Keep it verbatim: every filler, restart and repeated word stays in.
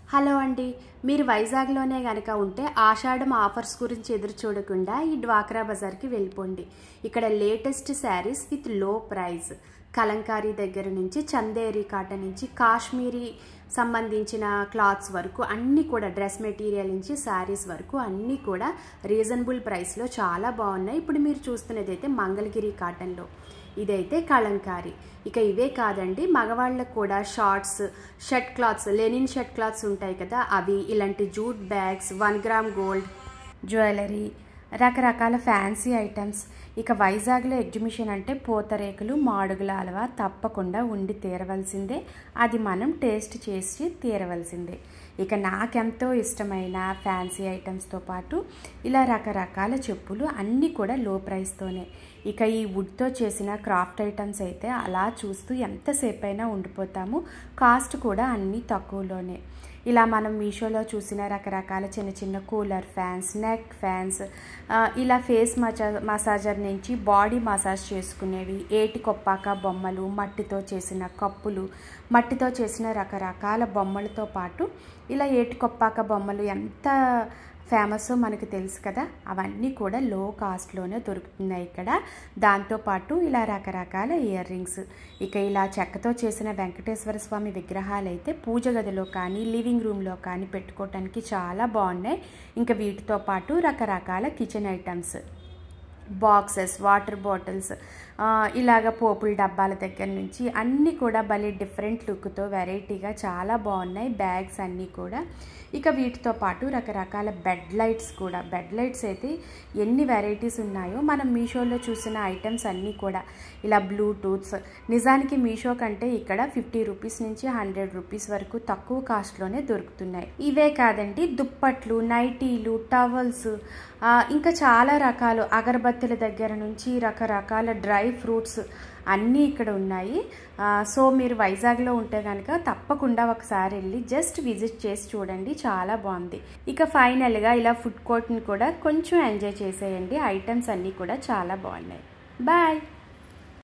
Hello అండి, మీరు వైజాగ్లోనే కనుక ఉంటే ఆషాఢం ఆఫర్స్ గురించి ఎదురు చూడకుండా ఈ డ్వాక్రా బజార్కి వెళ్ళిపోండి. ఇక్కడ latest saris with low price, Kalamkari దగ్గర నుంచి చందేరి కాటన్ నుంచి కాశ్మీరీ సంబంధించిన క్లాత్స్ వరకు అన్నీ కూడా, డ్రెస్ మెటీరియల్ నుంచి శారీస్ వరకు అన్నీ కూడా రీజనబుల్ ప్రైస్లో చాలా బాగున్నాయి. ఇప్పుడు మీరు చూస్తున్నదైతే మంగళగిరి కాటన్లో, ఇదైతే కలంకారీ. ఇక ఇవే కాదండి, మగవాళ్ళకు కూడా shorts, shirt clothes, linen shirt clothes ఉంటాయి కదా, అవి, ఇలాంటి jute bags, one gram gold jewellery, రకరకాల ఫ్యాన్సీ ఐటమ్స్. ఇక వైజాగ్లో ఎగ్జిబిషన్ అంటే పూతరేకులు, మాడుగుల హల్వా తప్పకుండా ఉండి తీరవలసిందే. అది మనం టేస్ట్ చేసి తీరవలసిందే. ఇక నాకెంతో ఇష్టమైన ఫ్యాన్సీ ఐటమ్స్తో పాటు ఇలా రకరకాల చెప్పులు అన్నీ కూడా లో ప్రైస్తోనే. ఇక ఈ వుడ్తో చేసిన క్రాఫ్ట్ ఐటమ్స్ అయితే అలా చూస్తూ ఎంతసేపు అయినా ఉండిపోతాము. కాస్ట్ కూడా అన్నీ తక్కువలోనే. ఇలా మనం మీషోలో చూసిన రకరకాల చిన్న చిన్న కూలర్ ఫ్యాన్స్, నెక్ ఫ్యాన్స్, ఇలా ఫేస్ మసా మసాజర్ నుంచి బాడీ మసాజ్ చేసుకునేవి, ఏటి కొప్పాక బొమ్మలు, మట్టితో చేసిన కప్పులు, మట్టితో చేసిన రకరకాల బొమ్మలతో పాటు ఇలా ఏటి కొప్పాక బొమ్మలు ఎంత ఫేమస్ మనకు తెలుసు కదా, అవన్నీ కూడా లో కాస్ట్లోనే దొరుకుతున్నాయి ఇక్కడ. దాంతోపాటు ఇలా రకరకాల ఇయర్ రింగ్స్, ఇక ఇలా చెక్కతో చేసిన వెంకటేశ్వర స్వామి విగ్రహాలు అయితే పూజ గదిలో కానీ లివింగ్ రూమ్లో కానీ పెట్టుకోవటానికి చాలా బాగున్నాయి. ఇంకా వీటితో పాటు రకరకాల kitchen items, boxes, water bottles, ఇలాగ పోపుల డబ్బాల దగ్గర నుంచి అన్నీ కూడా భలే డిఫరెంట్ లుక్తో వెరైటీగా చాలా బాగున్నాయి బ్యాగ్స్ అన్నీ కూడా. ఇక వీటితో పాటు రకరకాల బెడ్ లైట్స్ కూడా, బెడ్ లైట్స్ అయితే ఎన్ని వెరైటీస్ ఉన్నాయో. మనం మీషోలో చూసిన ఐటమ్స్ అన్నీ కూడా ఇలా బ్లూటూత్స్, నిజానికి మీషో కంటే ఇక్కడ ఫిఫ్టీ రూపీస్ నుంచి హండ్రెడ్ రూపీస్ వరకు తక్కువ కాస్ట్లోనే దొరుకుతున్నాయి. ఇవే కాదండి, దుప్పట్లు, నైటీలు, టవల్స్, ఇంకా చాలా రకాలు, అగరబత్తుల దగ్గర నుంచి రకరకాల డ్రై ఫ్రూట్స్ అన్నీ ఇక్కడ ఉన్నాయి. సో మీరు వైజాగ్లో ఉంటే కనుక తప్పకుండా ఒకసారి వెళ్ళి జస్ట్ విజిట్ చేసి చూడండి, చాలా బాగుంది. ఇక ఫైనల్గా ఇలా ఫుడ్ కోర్ట్ని కూడా కొంచెం ఎంజాయ్ చేసేయండి. ఐటమ్స్ అన్నీ కూడా చాలా బాగున్నాయి. బాయ్.